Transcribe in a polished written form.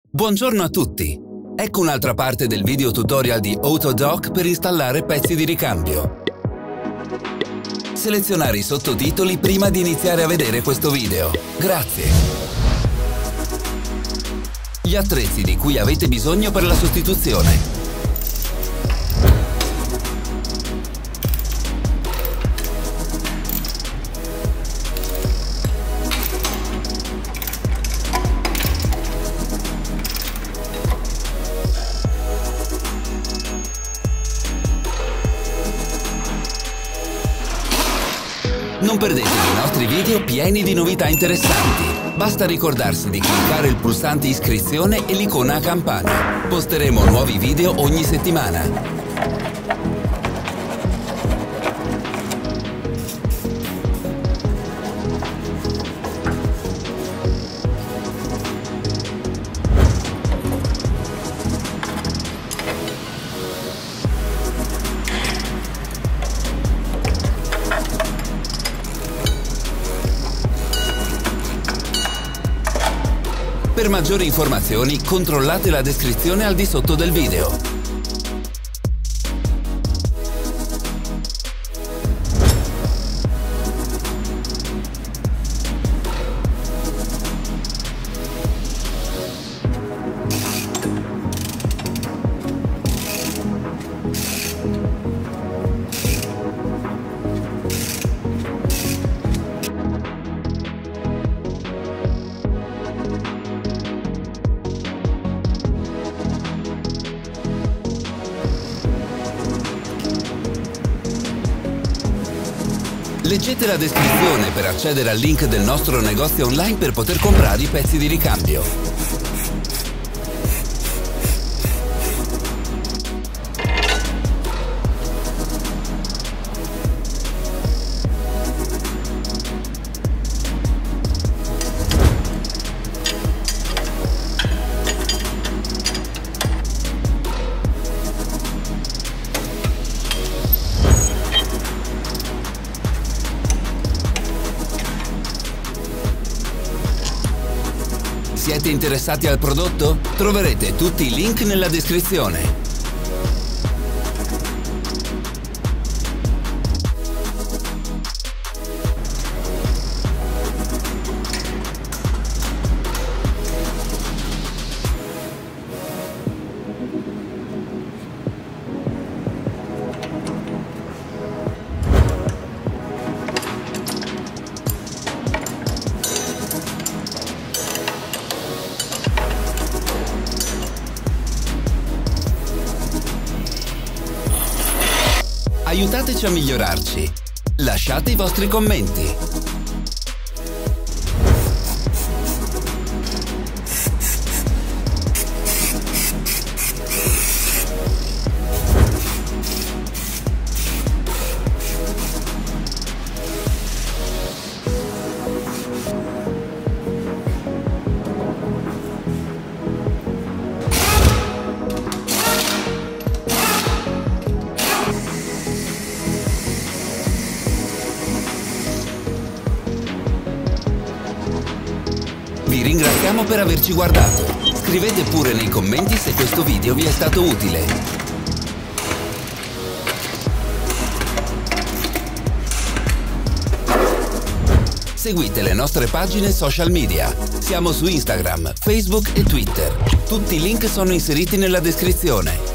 Buongiorno a tutti! Ecco un'altra parte del video tutorial di Autodock per installare pezzi di ricambio. Selezionare i sottotitoli prima di iniziare a vedere questo video. Grazie! Gli attrezzi di cui avete bisogno per la sostituzione. Non perdetevi i nostri video pieni di novità interessanti. Basta ricordarsi di cliccare il pulsante iscrizione e l'icona a campana. Posteremo nuovi video ogni settimana. Per maggiori informazioni controllate la descrizione al di sotto del video. Leggete la descrizione per accedere al link del nostro negozio online per poter comprare i pezzi di ricambio. Siete interessati al prodotto? Troverete tutti i link nella descrizione. Aiutateci a migliorarci. Lasciate i vostri commenti. Vi ringraziamo per averci guardato. Scrivete pure nei commenti se questo video vi è stato utile. Seguite le nostre pagine social media. Siamo su Instagram, Facebook e Twitter. Tutti i link sono inseriti nella descrizione.